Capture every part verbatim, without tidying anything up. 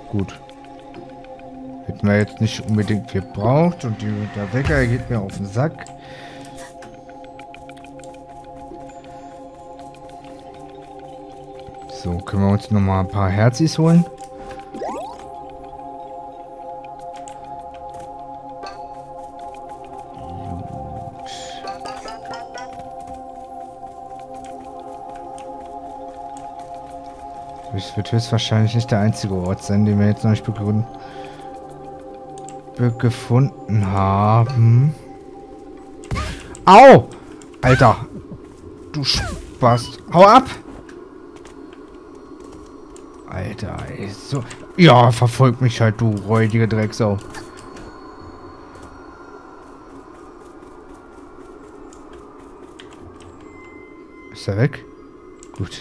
Gut. Hätten wir jetzt nicht unbedingt gebraucht. Und die, der Wecker geht mir auf den Sack. So, können wir uns nochmal ein paar Herzis holen. Das wird höchstwahrscheinlich nicht der einzige Ort sein, den wir jetzt noch nicht begründen, be gefunden haben. Au! Alter! Du Spast! Hau ab! Alter, ey, so... Ja, verfolg mich halt, du räudige Drecksau. Ist er weg? Gut.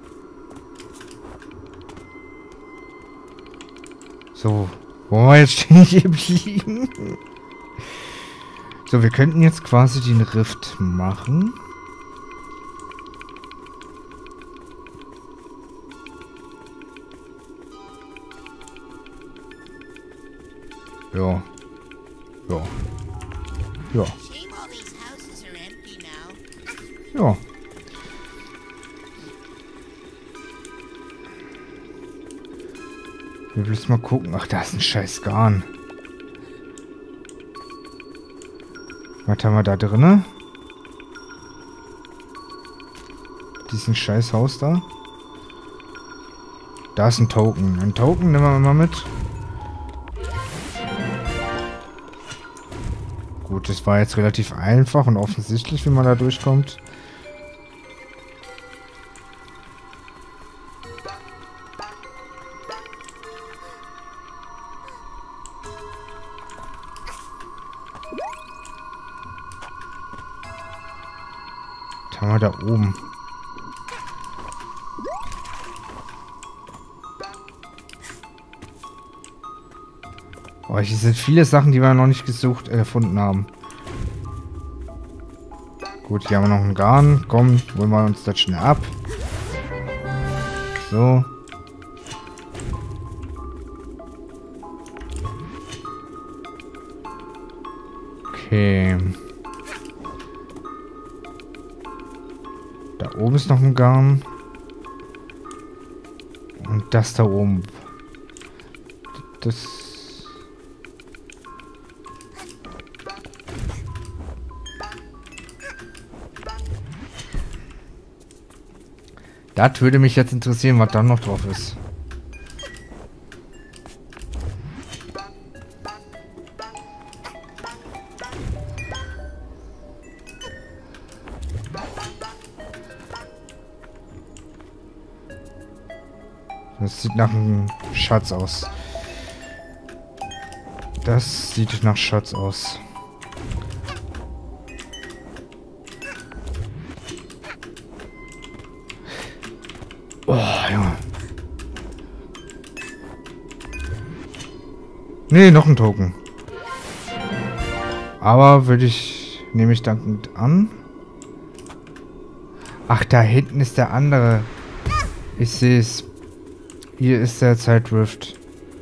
So, wo wir jetzt stehen geblieben? So, wir könnten jetzt quasi den Rift machen. Ja. Ja. Ja. Ja. Wir müssen mal gucken. Ach, da ist ein scheiß Garn. Was haben wir da drinne? Diesen scheiß Haus da. Da ist ein Token. Ein Token nehmen wir mal mit. Gut, das war jetzt relativ einfach und offensichtlich, wie man da durchkommt. Was haben wir da oben? Oh, hier sind viele Sachen, die wir noch nicht gesucht, äh, gefunden haben. Gut, hier haben wir noch einen Garn. Komm, holen wir uns das schnell ab. So. Okay. Da oben ist noch ein Garn. Und das da oben. Das... Das würde mich jetzt interessieren, was da noch drauf ist. Das sieht nach einem Schatz aus. Das sieht nach Schatz aus. Oh, Junge. Nee, noch ein Token. Aber würde ich... Nehme ich dankend an. Ach, da hinten ist der andere. Ich sehe es. Hier ist der Zeitrift.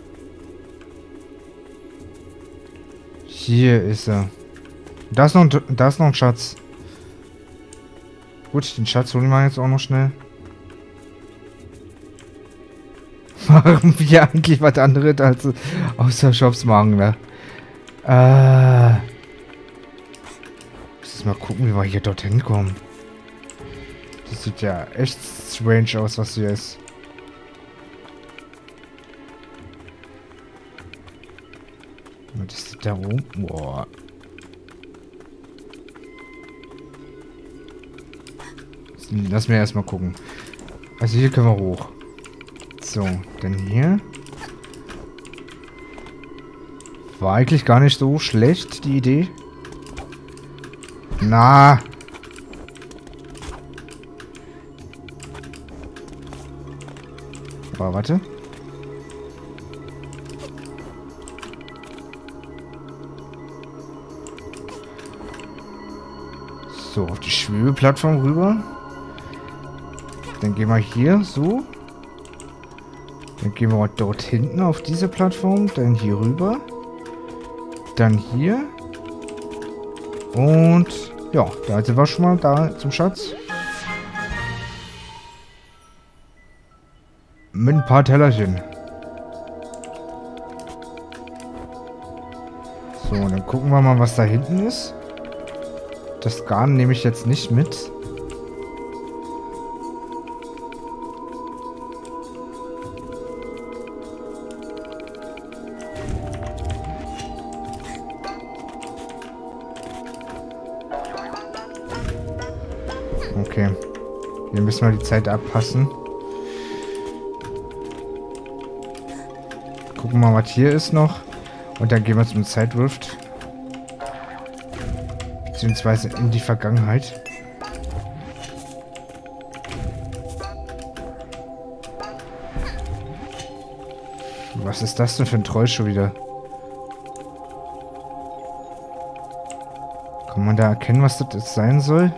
Hier ist er. Da ist noch ein, da ist noch ein Schatz. Gut, den Schatz holen wir jetzt auch noch schnell. Machen wir eigentlich was anderes als außer Shops machen, ne? Äh. Muss mal gucken, wie wir hier dorthin kommen. Das sieht ja echt strange aus, was hier ist. Das ist da oben. Boah. Lass mir erstmal gucken. Also hier können wir hoch. So, denn hier war eigentlich gar nicht so schlecht, die Idee. Na. Aber warte. So, auf die Schwebeplattform rüber. Dann gehen wir hier so. Dann gehen wir dort hinten auf diese Plattform, dann hier rüber. Dann hier. Und ja, da sind wir schon mal da zum Schatz. Mit ein paar Tellerchen. So, dann gucken wir mal, was da hinten ist. Das Garn nehme ich jetzt nicht mit. Okay. Hier müssen wir die Zeit abpassen. Gucken wir mal, was hier ist noch. Und dann gehen wir zum Zeitwurft. Beziehungsweise in die Vergangenheit. Was ist das denn für ein Troll schon wieder? Kann man da erkennen, was das jetzt sein soll?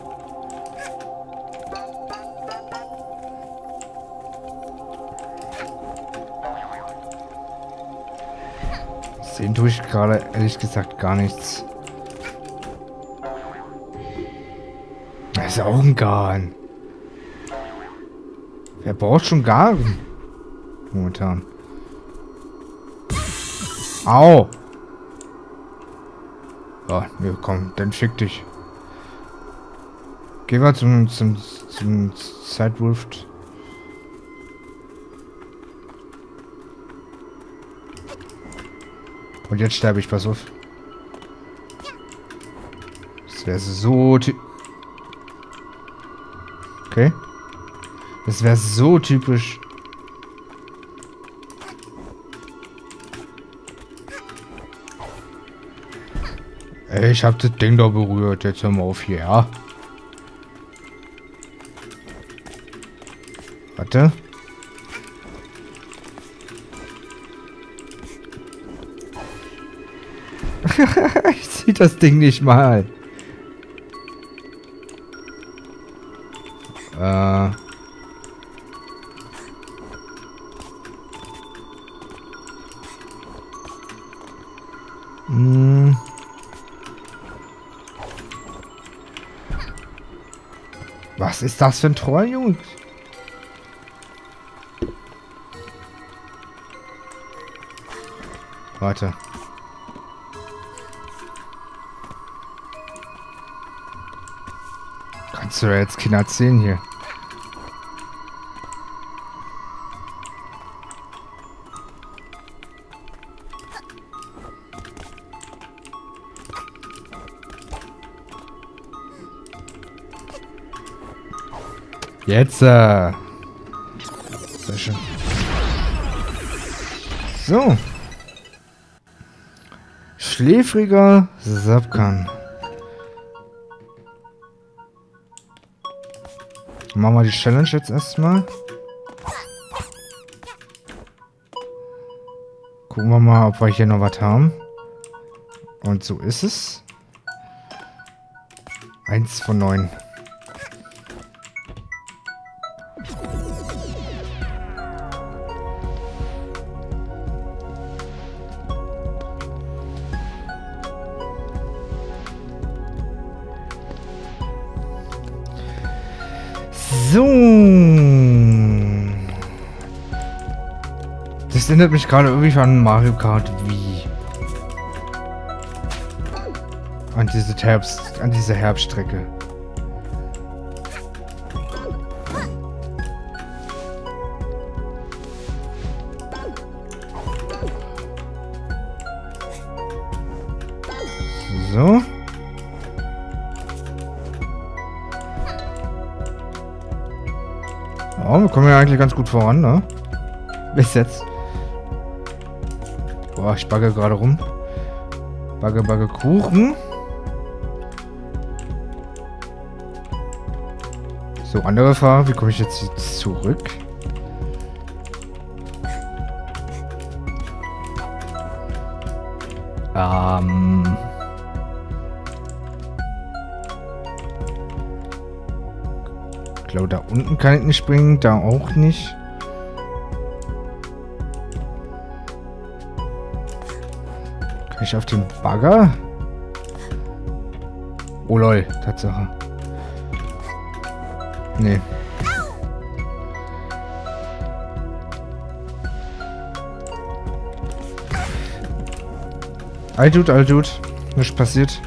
Sehen tue ich gerade ehrlich gesagt gar nichts. Das ist auch ein Garn. Wer braucht schon Garn? Momentan. Au! Ja, ne, komm, dann fick dich. Gehen wir zum, zum, zum Zeitwurf. Und jetzt sterbe ich, pass auf. Das wäre so ty Okay. Das wäre so typisch. Ey, ich hab das Ding da berührt. Jetzt hör mal auf hier, ja? Warte. Ich zieh das Ding nicht mal. Äh. Hm. Was ist das für ein Troll, Jungs? Warte. Kannst du da jetzt Kinder erzählen hier? Jetzt, äh. Sehr schön. So. Schläfriger Sapkan. Machen wir die Challenge jetzt erstmal. Gucken wir mal, ob wir hier noch was haben. Und so ist es. Eins von neun. So. Das erinnert mich gerade irgendwie an Mario Kart Wii. An diese Herbst, an diese Herbststrecke. So. Ja, wir kommen ja eigentlich ganz gut voran, ne? Bis jetzt. Boah, ich bagge gerade rum. Bagge, bagge Kuchen. So, andere Frage. Wie komme ich jetzt hier zurück? Ähm... Ich glaube, da unten kann ich nicht springen, da auch nicht. Kann ich auf den Bagger? Oh lol, Tatsache. Nee. All gut, all gut. Nichts passiert.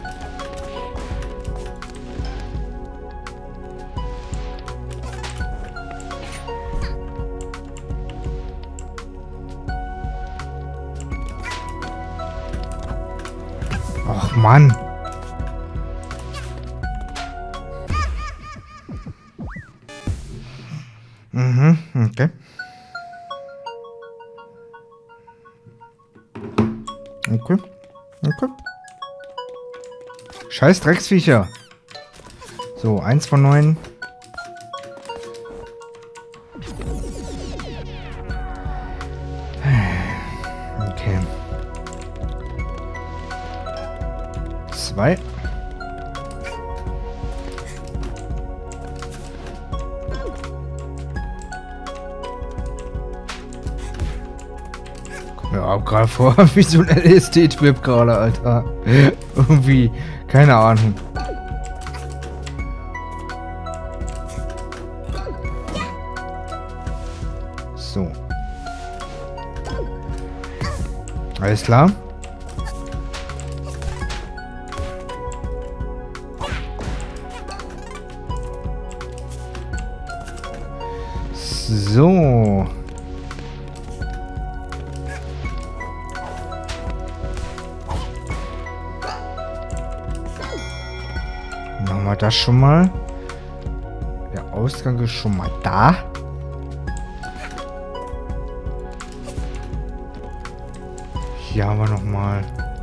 Och Mann. Mhm, okay. Okay. Okay. Scheiß Drecksviecher. So, eins von neun. Okay. Zwei. Ja, gerade vor, wie so ein L S D-Trip gerade, Alter. Irgendwie, keine Ahnung. So. Alles klar. So. Machen wir das schon mal. Der Ausgang ist schon mal da. Hier haben wir noch mal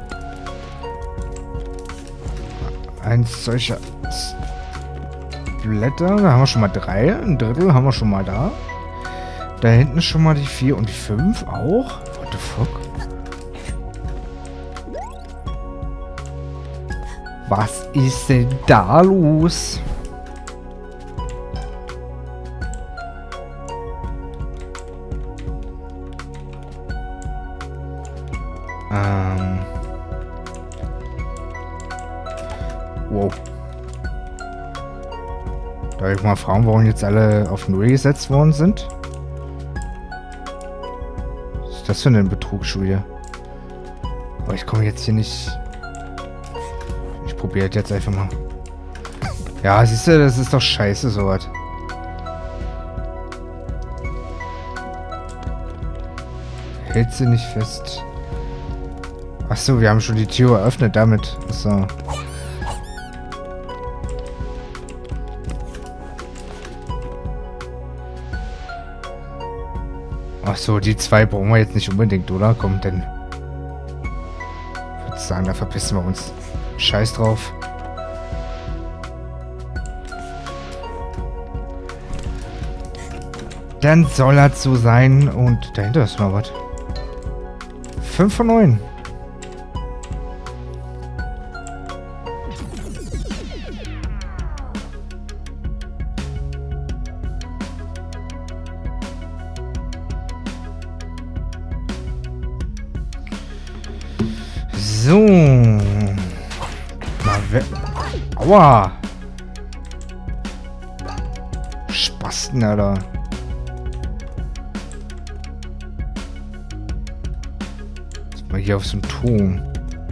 eins solcher Blätter. Da haben wir schon mal drei. Ein Drittel haben wir schon mal da. Da hinten ist schon mal die vier und die fünf auch. What the fuck? Was ist denn da los? Ähm. Wow. Darf ich mal fragen, warum jetzt alle auf Null gesetzt worden sind? Was ist das für ein Betrug schon wieder? Aber ich komme jetzt hier nicht... Ich probiere das jetzt einfach mal. Ja, siehst du, das ist doch scheiße, sowas. Hält sie nicht fest. Achso, wir haben schon die Tür eröffnet damit. So. Achso, die zwei brauchen wir jetzt nicht unbedingt, oder? Komm, denn... Ich würde sagen, da verpissen wir uns. Scheiß drauf. Dann soll das so sein. Und dahinter ist noch was. fünf von neun. So. Mal weg. Aua. Spasten, Alter. Jetzt mal hier auf so einen Turm.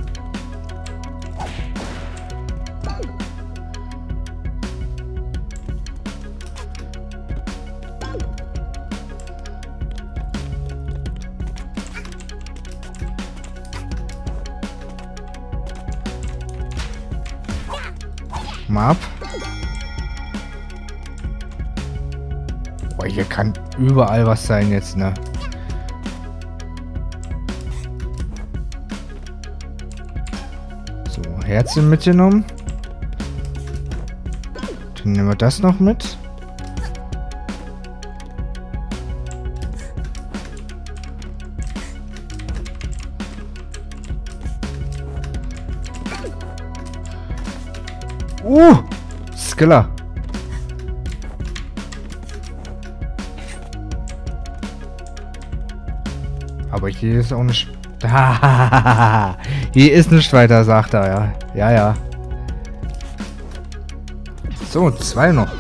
Mal ab. Boah, hier kann überall was sein jetzt, ne? So, Herzchen mitgenommen. Dann nehmen wir das noch mit. Uh! Skiller. Aber hier ist auch nicht Hier ist nichts weiter, sagt er, ja. Ja, ja. So, zwei noch.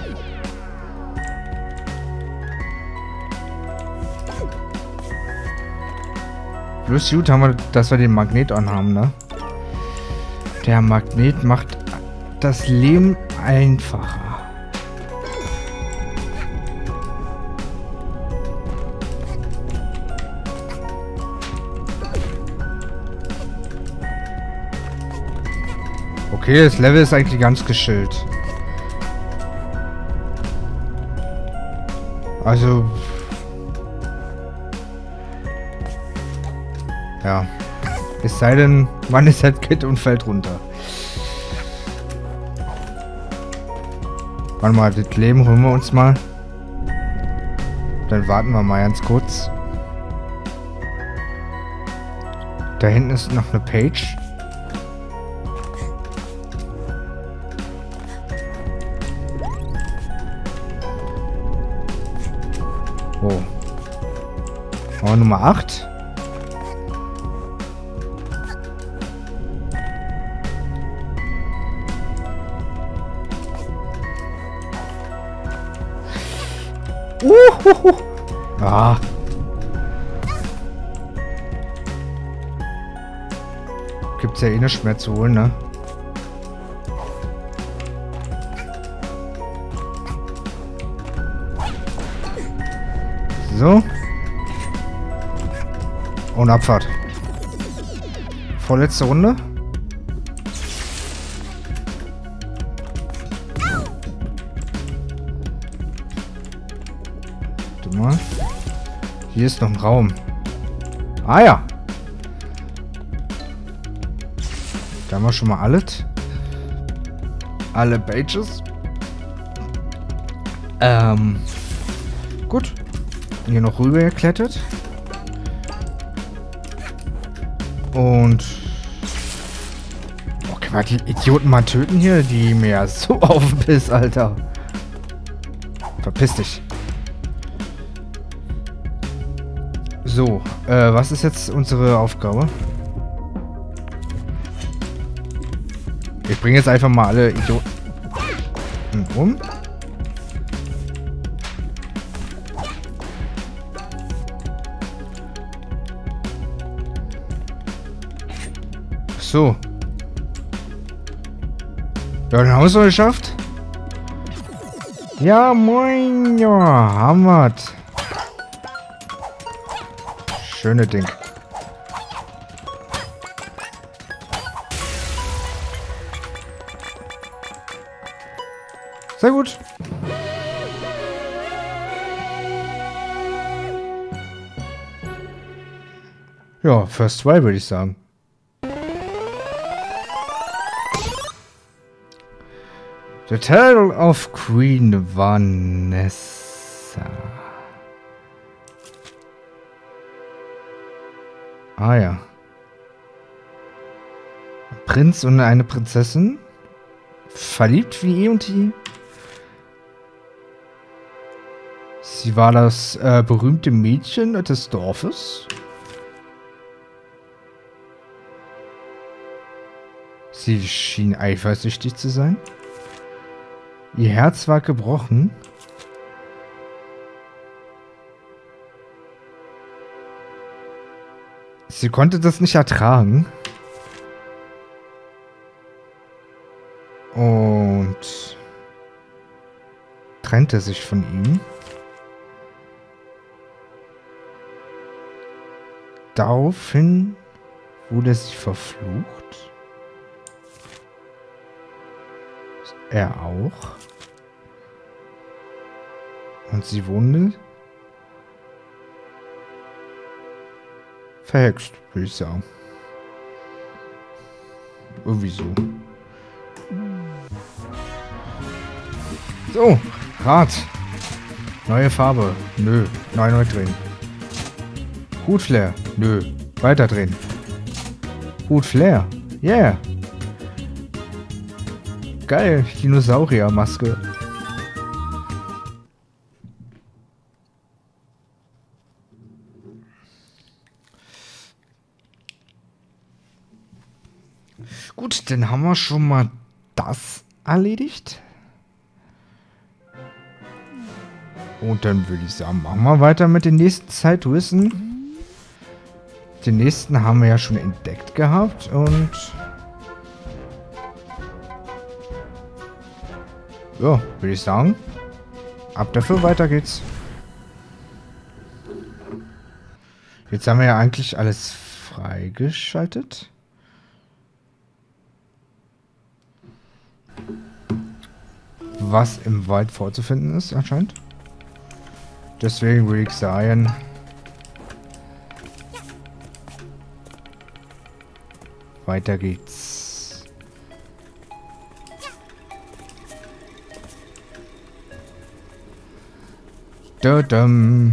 Bloß gut haben wir, dass wir den Magnet anhaben, ne? Der Magnet macht das Leben einfacher. Okay, das Level ist eigentlich ganz geschillt. Also... Ja. Es sei denn, man ist halt Kid und fällt runter. Warte mal, das Leben holen wir uns mal. Dann warten wir mal ganz kurz. Da hinten ist noch eine Page. Oh. Aber Nummer acht. Uhuhu. Ah. Gibt's ja eh nichts mehr zu holen, ne? So. Und Abfahrt. Vorletzte Runde. Warte mal. Hier ist noch ein Raum. Ah ja. Da haben wir schon mal alles. Alle Pages. Ähm. Gut. Hier noch rüber geklettert. Und... Okay, mal die Idioten mal töten hier, die mir so auf den Piss, Alter. Verpiss dich. So, äh, was ist jetzt unsere Aufgabe? Ich bringe jetzt einfach mal alle Idioten um. So. Ja, dann haben wir es doch geschafft. Ja, moin, ja, haben wir's. Schöne Ding. Sehr gut. Ja, First Try würde ich sagen. The Tale of Queen Vanessa. Ah ja. Ein Prinz und eine Prinzessin. Verliebt wie eh und je. Sie war das äh, berühmte Mädchen des Dorfes. Sie schien eifersüchtig zu sein. Ihr Herz war gebrochen. Sie konnte das nicht ertragen. Und trennte sich von ihm. Daraufhin wurde sie verflucht. Er auch. Und sie wurde verhext, würde ich sagen. Irgendwie so. So, Rad. Neue Farbe. Nö. Neu, neu drehen. Hutflair. Nö. Weiter drehen. Hutflair. Yeah. Geil. Dinosauriermaske. Gut, dann haben wir schon mal das erledigt. Und dann würde ich sagen, machen wir weiter mit den nächsten Zeitwissen. Den nächsten haben wir ja schon entdeckt gehabt und ja, würde ich sagen, ab dafür, weiter geht's. Jetzt haben wir ja eigentlich alles freigeschaltet. Was im Wald vorzufinden ist, anscheinend. Deswegen würde ich sagen, weiter geht's. Da-dum.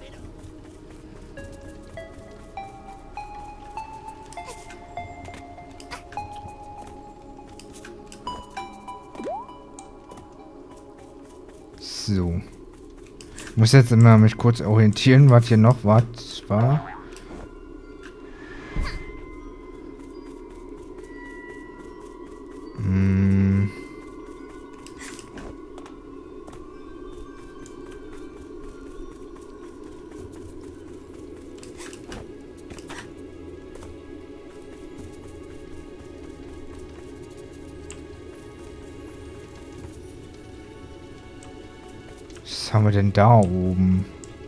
So. Ich muss jetzt immer mich kurz orientieren, was hier noch was war. Hm. Was haben wir denn da oben?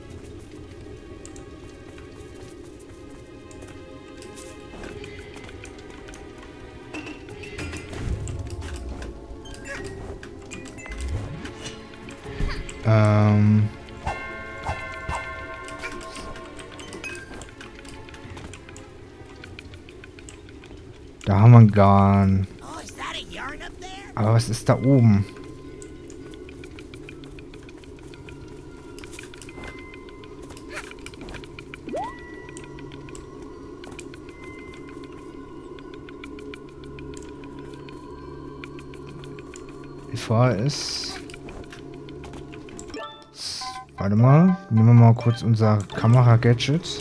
Ähm... Da haben wir einen Garn. Aber was ist da oben? Die Frage ist... Warte mal, nehmen wir mal kurz unser Kamera-Gadget.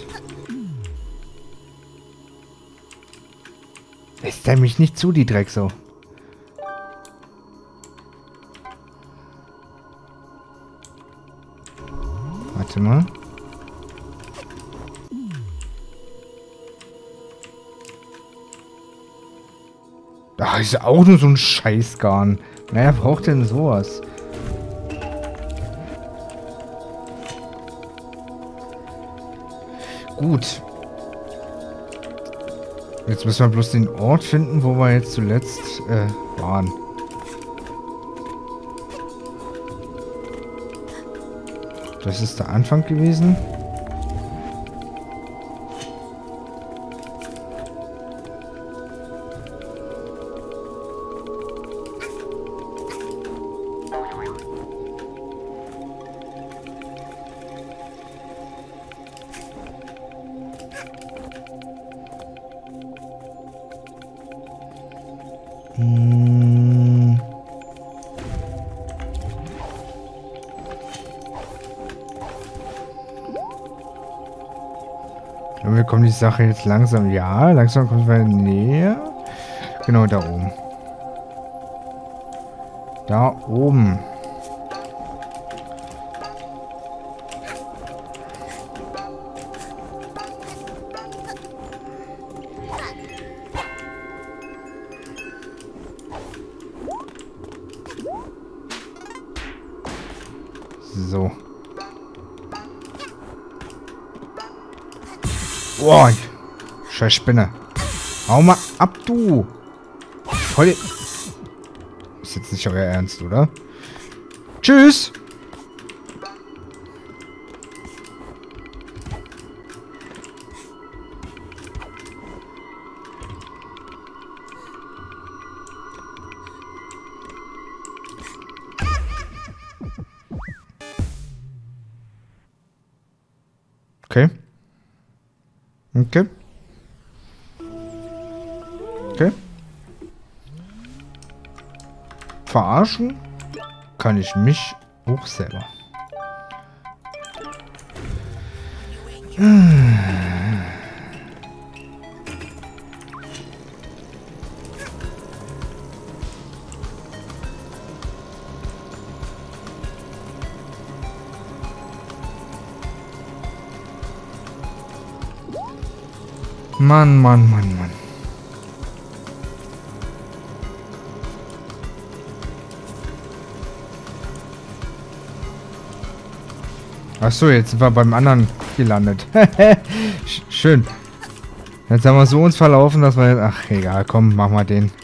Lässt er mich nicht zu, die Drecksau. Warte mal. Ach, ist ja auch nur so ein Scheißgarn. Naja, braucht denn sowas? Gut. Jetzt müssen wir bloß den Ort finden, wo wir jetzt zuletzt äh, waren. Das ist der Anfang gewesen. Hm. Wir kommen die Sache jetzt langsam. Ja, langsam kommen wir näher. Genau, da oben. Da oben. So. Boah, scheiß Spinne. Hau mal ab, du. Voll. Ist jetzt nicht euer Ernst, oder? Tschüss. Okay. Okay. Okay. Verarschen kann ich mich auch selber. Mann, Mann, Mann, Mann. Achso, jetzt sind wir beim anderen gelandet. Schön. Jetzt haben wir so uns verlaufen, dass wir... Ach, egal, komm, mach mal den.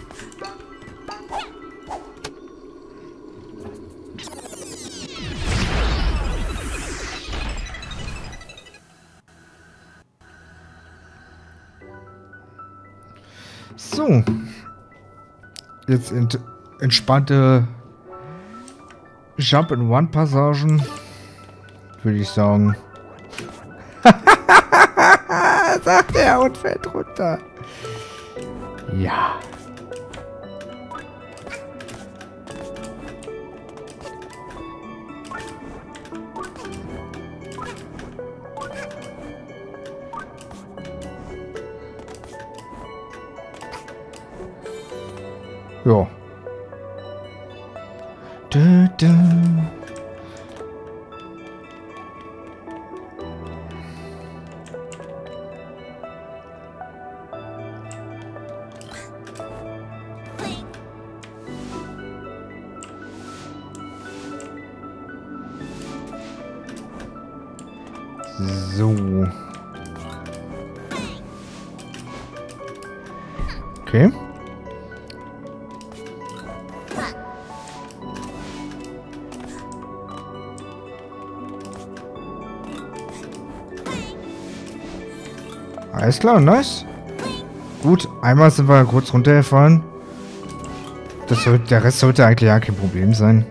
So. Jetzt ent entspannte Jump-and-Run-Passagen. Würde ich sagen. Sagt er und fällt runter. Ja. Ja. Du, du. So. Okay. Alles klar, nice. Gut, einmal sind wir kurz runtergefahren. Das soll, der Rest sollte eigentlich ja kein Problem sein.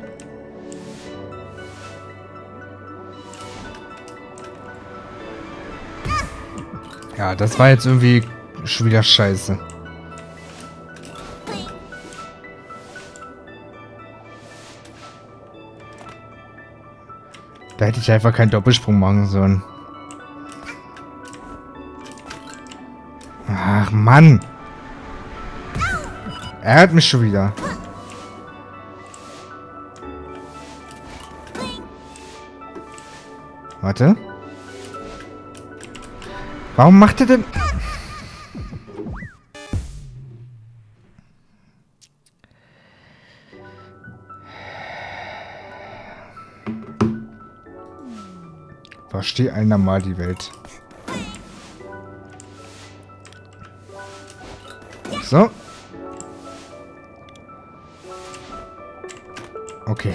Ja, das war jetzt irgendwie schon wieder scheiße. Da hätte ich einfach keinen Doppelsprung machen sollen. Ach, Mann. Er hat mich schon wieder. Warte. Warum macht er denn... Versteh einer mal die Welt. So. Okay.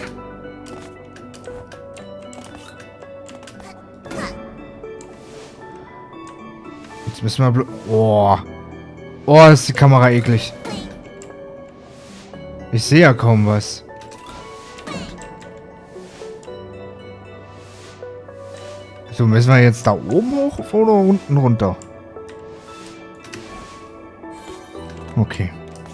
Jetzt müssen wir... blo- Oh. Oh, ist die Kamera eklig. Ich sehe ja kaum was. So, müssen wir jetzt da oben hoch oder unten runter? Okay.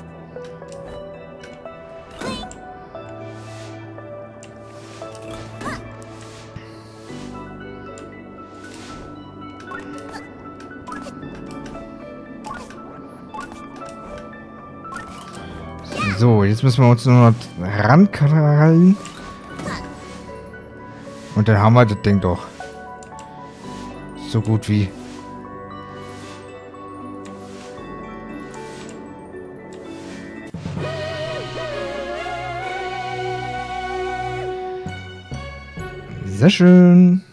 So, jetzt müssen wir uns nur noch rankrallen. Und dann haben wir das Ding doch. So gut wie. Sehr schön.